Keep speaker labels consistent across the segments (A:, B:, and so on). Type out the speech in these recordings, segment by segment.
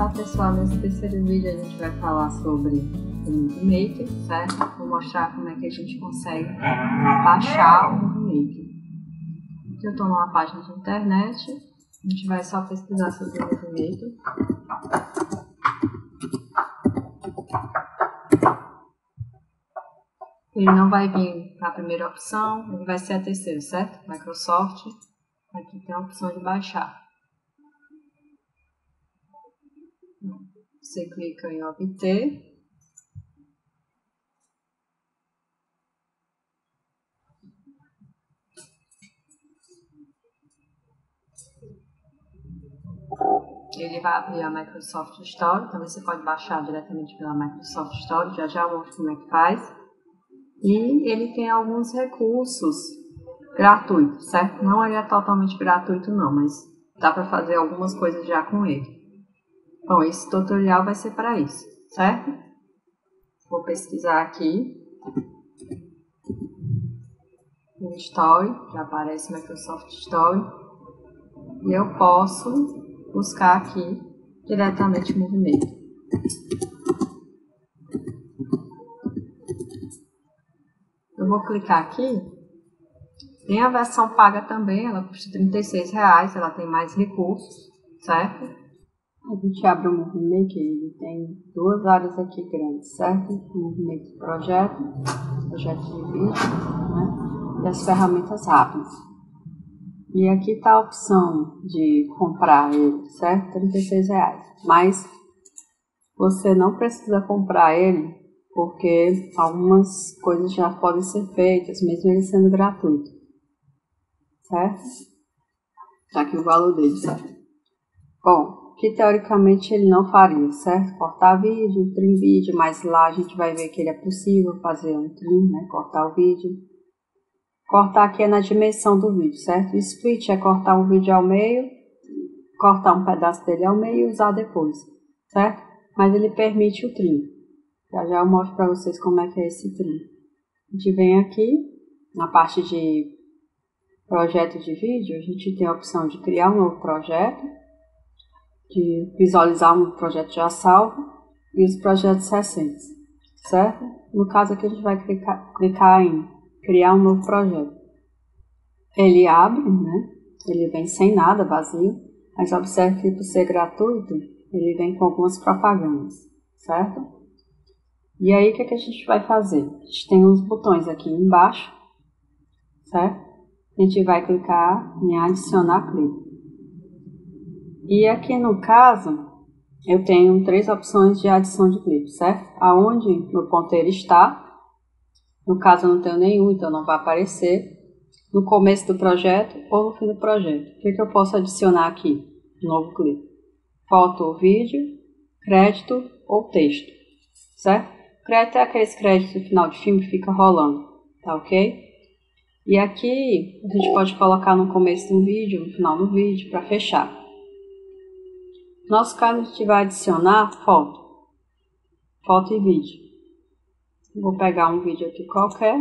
A: Olá pessoal, nesse terceiro vídeo a gente vai falar sobre o Movie Maker, certo? Vou mostrar como é que a gente consegue baixar o Movie Maker. Aqui eu estou numa página de internet, a gente vai só pesquisar sobre o Movie Maker. Ele não vai vir na primeira opção, ele vai ser a terceira, certo? Microsoft, aqui tem a opção de baixar. Você clica em obter. Ele vai abrir a Microsoft Store, também você pode baixar diretamente pela Microsoft Store, já eu mostro como é que faz. E ele tem alguns recursos gratuitos, certo? Não ele é totalmente gratuito não, mas dá para fazer algumas coisas já com ele. Bom, esse tutorial vai ser para isso, certo? Vou pesquisar aqui no Store, já aparece Microsoft Store, e eu posso buscar aqui diretamente o Movie Maker. Eu vou clicar aqui, tem a versão paga também, ela custa R$36, ela tem mais recursos, certo? A gente abre o Movie Maker, ele tem duas áreas aqui grandes, certo? O Movie Maker projeto de vídeo, né? E as ferramentas rápidas. E aqui está a opção de comprar ele, certo? R$36. Mas você não precisa comprar ele, porque algumas coisas já podem ser feitas, mesmo ele sendo gratuito, certo? Está aqui o valor dele, certo? Bom, que teoricamente ele não faria, certo? Cortar vídeo, trim vídeo, mas lá a gente vai ver que ele é possível fazer um trim, né? Cortar o vídeo. Cortar aqui é na dimensão do vídeo, certo? O split é cortar um vídeo ao meio, cortar um pedaço dele ao meio e usar depois, certo? Mas ele permite o trim. Já eu mostro para vocês como é que é esse trim. A gente vem aqui, na parte de projeto de vídeo, a gente tem a opção de criar um novo projeto, de visualizar um projeto já salvo e os projetos recentes, certo? No caso aqui a gente vai clicar em criar um novo projeto. Ele abre, né? Ele vem sem nada, vazio, mas observe que por ser gratuito, ele vem com algumas propagandas, certo? E aí o que a gente vai fazer? A gente tem uns botões aqui embaixo, certo? A gente vai clicar em adicionar clipe. E aqui no caso, eu tenho três opções de adição de clipe, certo? Aonde meu ponteiro está, no caso eu não tenho nenhum, então não vai aparecer, no começo do projeto ou no fim do projeto. O que eu posso adicionar aqui? Novo clipe. Foto ou vídeo, crédito ou texto, certo? Crédito é aqueles créditos no final de filme que fica rolando, tá ok? E aqui a gente pode colocar no começo do vídeo, no final do vídeo, para fechar. No nosso caso, a gente vai adicionar foto e vídeo. Vou pegar um vídeo aqui qualquer.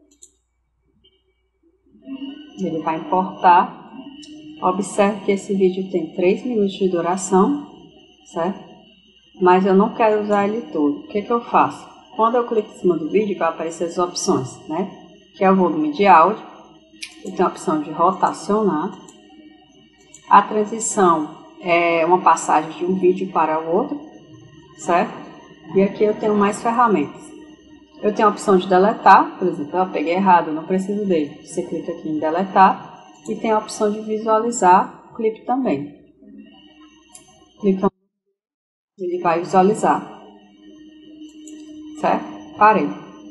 A: Ele vai importar. Observe que esse vídeo tem 3 minutos de duração, certo? Mas eu não quero usar ele todo. O que eu faço? Quando eu clico em cima do vídeo, vai aparecer as opções, né? Que é o volume de áudio. Eu tenho a opção de rotacionar. A transição é uma passagem de um vídeo para o outro, certo? E aqui eu tenho mais ferramentas. Eu tenho a opção de deletar, por exemplo, eu peguei errado, eu não preciso dele. Você clica aqui em deletar e tem a opção de visualizar o clipe também. Clica, ele vai visualizar, certo? Parei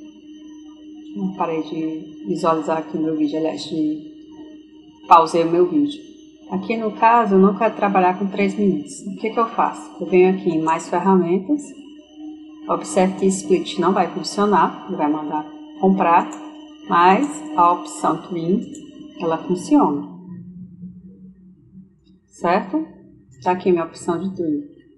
A: de visualizar aqui o meu vídeo, aliás, pausei o meu vídeo. Aqui no caso, eu não quero trabalhar com 3 minutos. O que eu faço? Eu venho aqui em mais ferramentas. Observe que split não vai funcionar. Ele vai mandar comprar. Mas a opção trim, ela funciona. Certo? Está aqui minha opção de trim.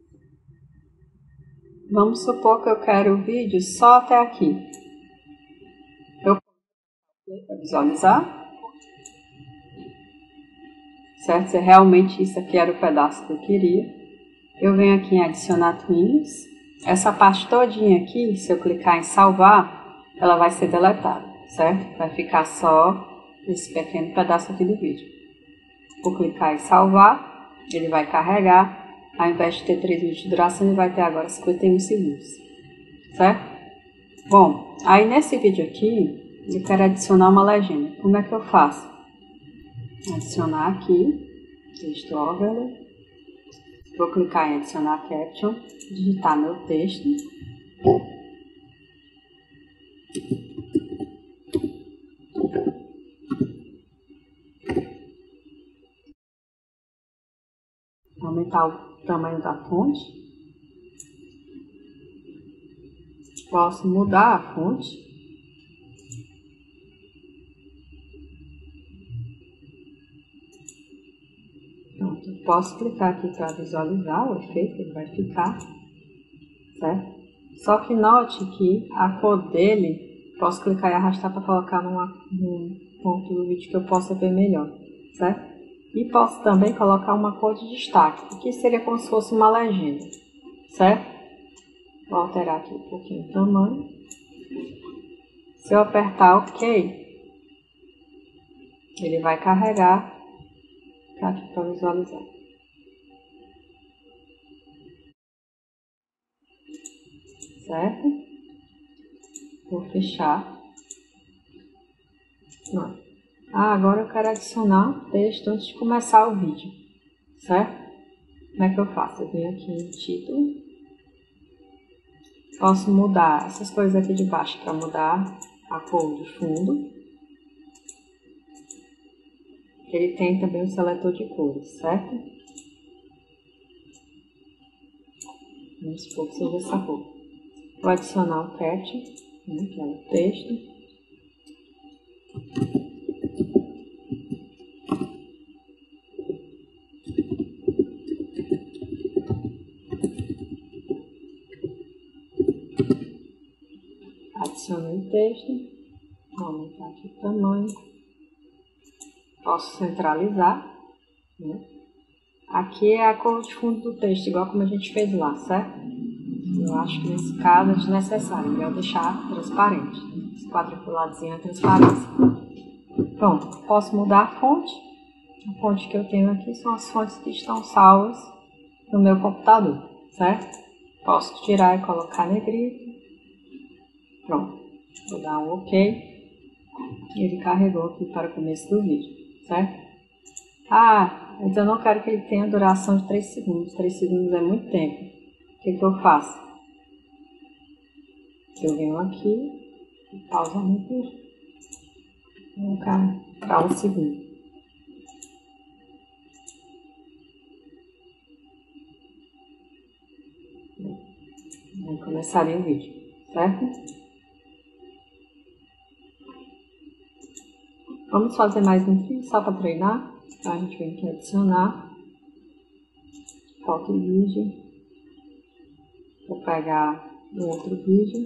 A: Vamos supor que eu quero o vídeo só até aqui. Eu vou visualizar. Certo? Se realmente isso aqui era o pedaço que eu queria. eu venho aqui em adicionar twins. Essa parte todinha aqui, se eu clicar em salvar, ela vai ser deletada, certo? Vai ficar só esse pequeno pedaço aqui do vídeo. Vou clicar em salvar, ele vai carregar. Ao invés de ter 3 vídeos de duração, ele vai ter agora 51 segundos, certo? Bom, aí nesse vídeo aqui, eu quero adicionar uma legenda. Como é que eu faço? Adicionar aqui, texto overlay. Vou clicar em adicionar caption, digitar meu texto. Aumentar o tamanho da fonte. Posso mudar a fonte. Pronto, eu posso clicar aqui para visualizar o efeito que ele vai ficar, certo? Só que note que a cor dele, posso clicar e arrastar para colocar num ponto do vídeo que eu possa ver melhor, certo? E posso também colocar uma cor de destaque, que seria como se fosse uma legenda, certo? Vou alterar aqui um pouquinho o tamanho. Se eu apertar OK, ele vai carregar aqui para visualizar. Certo? Vou fechar. Pronto. Agora eu quero adicionar texto antes de começar o vídeo, certo? Como é que eu faço? Eu venho aqui em título. Posso mudar essas coisas aqui de baixo para mudar a cor de fundo. Ele tem também um seletor de cores, certo? Vamos supor que seja essa cor. Vou adicionar o caption, que é o texto. Adiciono o texto, vou aumentar aqui o tamanho, posso centralizar, né? Aqui é a cor de fundo do texto, igual como a gente fez lá, certo? Eu acho que nesse caso é desnecessário, melhor deixar transparente, esse quadriculadozinho é transparência. Pronto, posso mudar a fonte que eu tenho aqui são as fontes que estão salvas no meu computador, certo? Posso tirar e colocar negrito. Pronto, vou dar um OK. Ele carregou aqui para o começo do vídeo, certo? Mas eu não quero que ele tenha duração de 3 segundos. 3 segundos é muito tempo. O que eu faço? Eu venho aqui e pausa no vídeo. Vou colocar para 1 segundo. Vai começar o vídeo, certo? Vamos fazer mais um vídeo só para treinar. Então, a gente vem aqui adicionar. Foto e vídeo. Vou pegar um outro vídeo.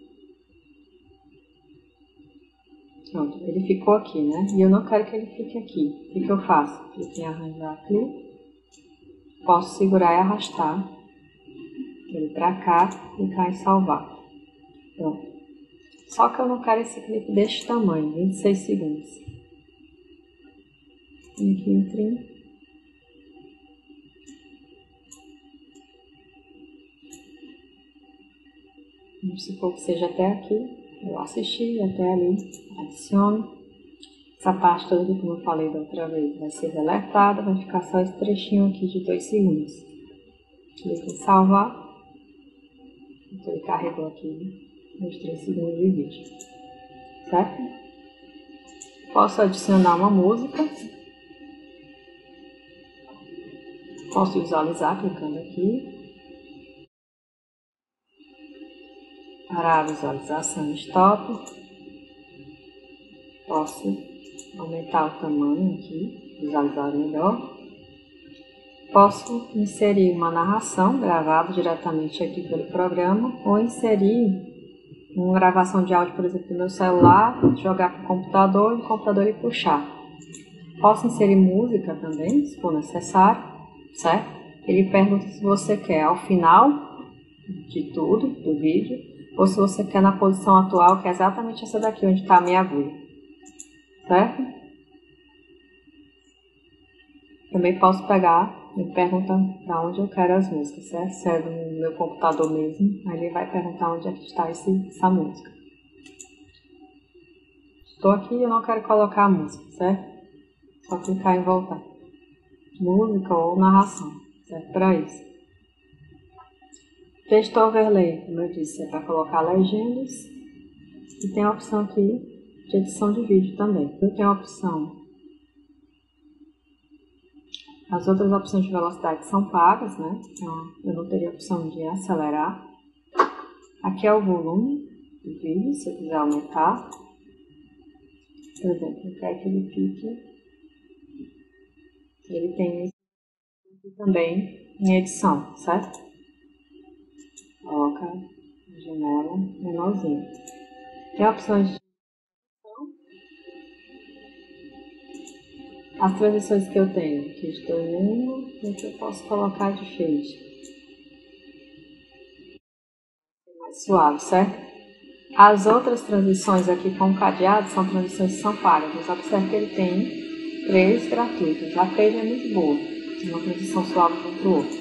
A: Pronto, ele ficou aqui, né? E eu não quero que ele fique aqui. O que eu faço? Clique em arranjar aqui. Posso segurar e arrastar ele para cá, clicar em salvar. Pronto. Só que eu não quero esse clipe deste tamanho, 26 segundos. Vem aqui em trim. Vamos supor que seja até aqui. Eu assisti até ali, adiciono. Essa parte toda, como eu falei da outra vez, vai ser deletada, vai ficar só esse trechinho aqui de 2 segundos. Clique em salvar. Então ele carregou aqui os 3 segundos de vídeo, certo? Posso adicionar uma música. Posso visualizar clicando aqui. Parar a visualização stop. Posso aumentar o tamanho aqui, visualizar melhor. Posso inserir uma narração gravada diretamente aqui pelo programa ou inserir uma gravação de áudio, por exemplo, do meu celular, jogar para o computador e o computador ir puxar. Posso inserir música também, se for necessário, certo? Ele pergunta se você quer ao final de tudo, do vídeo, ou se você quer na posição atual, que é exatamente essa daqui, onde está a minha agulha. Certo? Também posso pegar, ele pergunta para onde eu quero as músicas, certo? Se é no meu computador mesmo, aí ele vai perguntar onde é que está essa música. Estou aqui e eu não quero colocar a música, certo? Só clicar em voltar. Música ou narração, certo? Para isso. Texto overlay, como eu disse, é para colocar legendas. E tem a opção aqui de edição de vídeo também. Eu tenho a opção. As outras opções de velocidade são pagas, né? Então, eu não teria a opção de acelerar. Aqui é o volume do vídeo, se eu quiser aumentar. Por exemplo, eu quero que ele fique. Ele tem esse aqui também em edição, certo? Coloca a janela menorzinha. Tem opções de as transições que eu tenho, aqui estou vendo, o que eu posso colocar de fade. Mais suave, certo? As outras transições aqui com cadeado são transições que são pagas, mas observe que ele tem 3 gratuitas. A fade é muito boa, uma transição suave de um para o outro.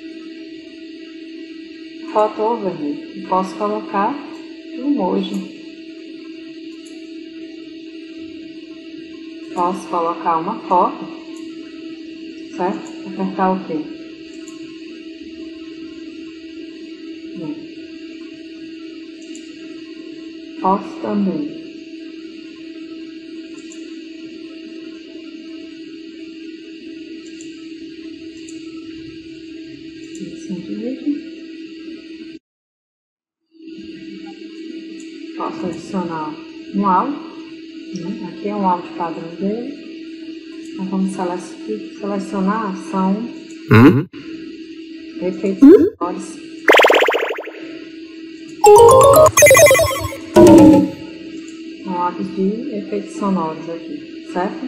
A: Photo overlay, eu posso colocar um emoji. Posso colocar uma foto, certo? Apertar OK. Posso também edição de vídeo. Posso adicionar um áudio. Aqui é um áudio padrão dele. Então vamos selecionar são efeitos sonoros. São áudios de efeitos sonoros aqui, certo?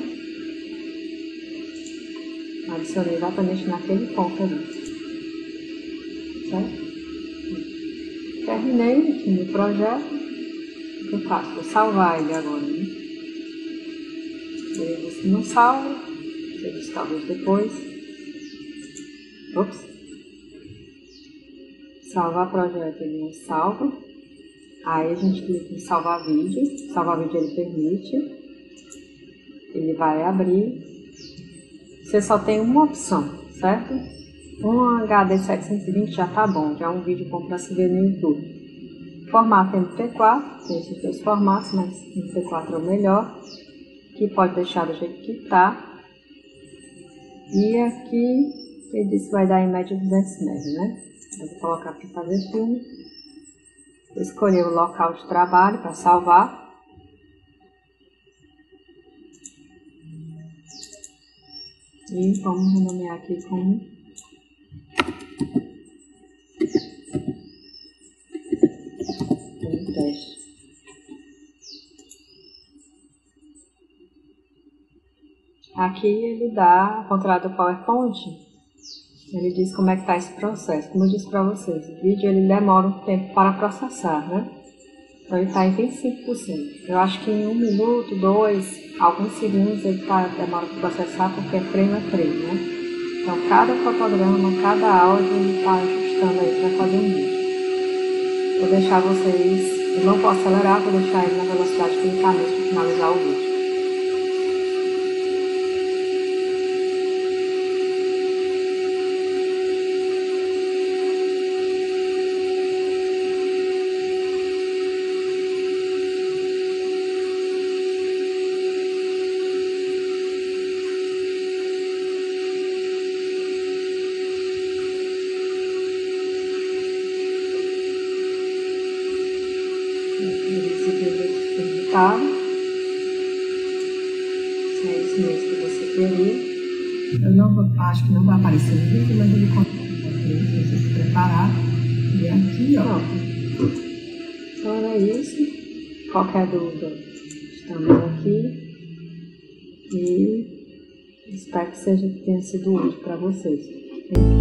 A: Adicionei exatamente naquele ponto ali. Certo? Terminei aqui no projeto. O que eu faço? Vou salvar ele agora, né? Ele disse que não salva. Você disse talvez depois. Ops. Salvar projeto, ele não salva. Aí a gente clica em salvar vídeo. Salvar vídeo ele permite. Ele vai abrir. Você só tem uma opção, certo? Um HD 720 já tá bom, já é um vídeo bom para se ver no YouTube. Formato MP4, tem esses dois formatos, mas MP4 é o melhor. Aqui pode deixar do jeito que está. E aqui ele disse que vai dar em média 200 MB, né? Eu vou colocar para fazer filme. Vou escolher o local de trabalho para salvar. E vamos renomear aqui como teste. Aqui ele dá, ao contrário do PowerPoint, ele diz como é que está esse processo. Como eu disse para vocês, o vídeo ele demora um tempo para processar, né? Então ele está em 25%. Eu acho que em 1 minuto, 2, alguns segundos ele demora para processar porque é frame a frame, né? Então cada fotograma, cada áudio ele está ajustando aí para fazer um vídeo. Vou deixar vocês, eu não posso acelerar, vou deixar ele na velocidade que ele está mesmo para finalizar o vídeo. Se é isso mesmo que você queria. Eu não vou, acho que não vai aparecer no vídeo, mas ele conta para você se preparar. E aqui, ó. Então é isso. Qualquer dúvida, estamos aqui. E espero que tenha sido útil para vocês.